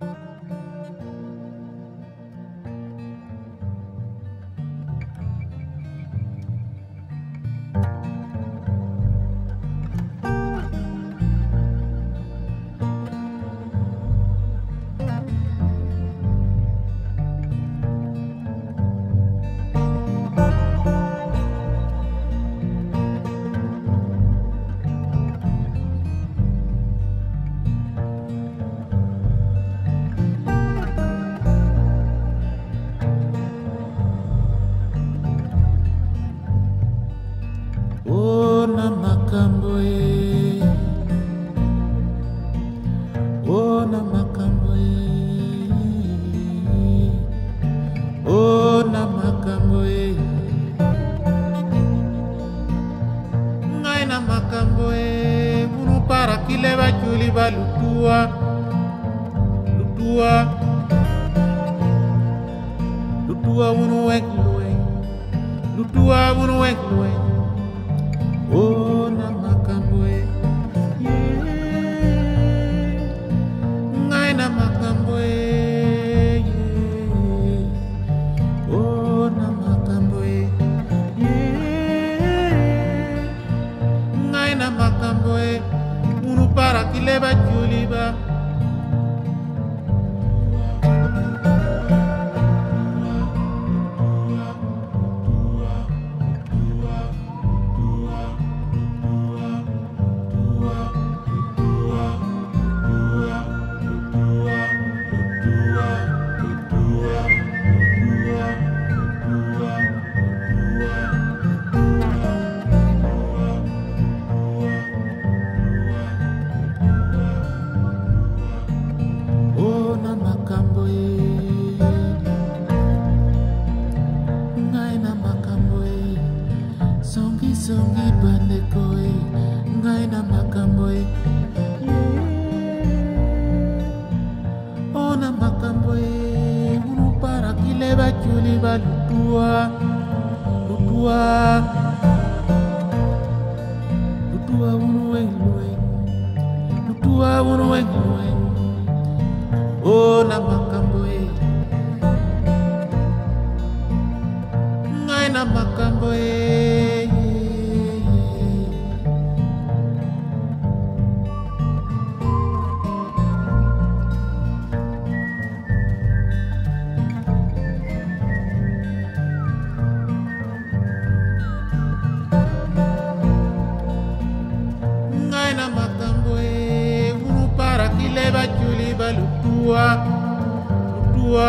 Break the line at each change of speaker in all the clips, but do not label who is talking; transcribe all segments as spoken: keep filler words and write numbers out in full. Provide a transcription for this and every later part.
Makambo e, oh na Makambo e, oh na Makambo e, ngai na Makambo e, munu para kile ba chuli ba lutua, lutua, lutua munu wek lueng, lutua munu wek lueng. Oh na Makambo e, yeah. Ngai na Makambo e, yeah. Oh na Makambo e, yeah. Ngai na Makambo e, munu para kile ba chuli ba. Makambo e, ngai na Makambo e, songi songi bandeko e, ngai na Makambo e, yeah. Oh na Makambo e, munu para kile ba chuli ba lutua, lutua, lutua munu weng lueng, lutua munu weng lueng. Oh na Makambo e, ngai na Makambo e, ngai na Makambo e, munu para kile ba chuli ba lutua, lutua,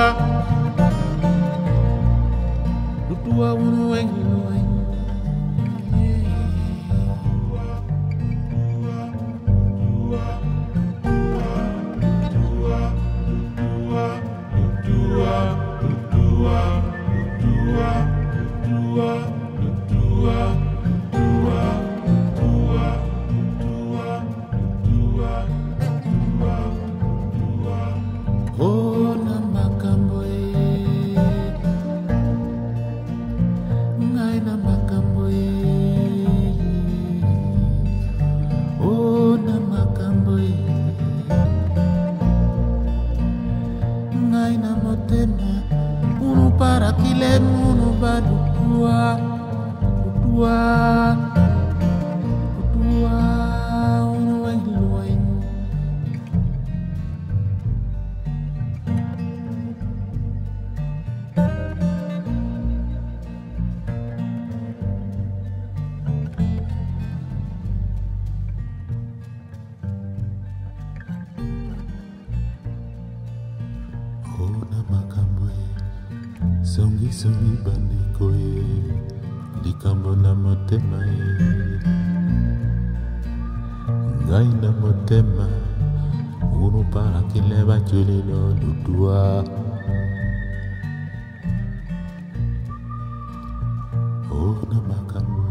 lutua munu weng lueng. Oh na Makambo e, ngai na Makambo e, oh na Makambo e, ngai na motema, munu para kile munu ba lutua, lutua, lutua, munu weng lueng. Oh na Makambo e, songi songi bandeko e, likambo na motema e, ngai na motema, munu para kile ba chuli lo lutua. Oh na Makambo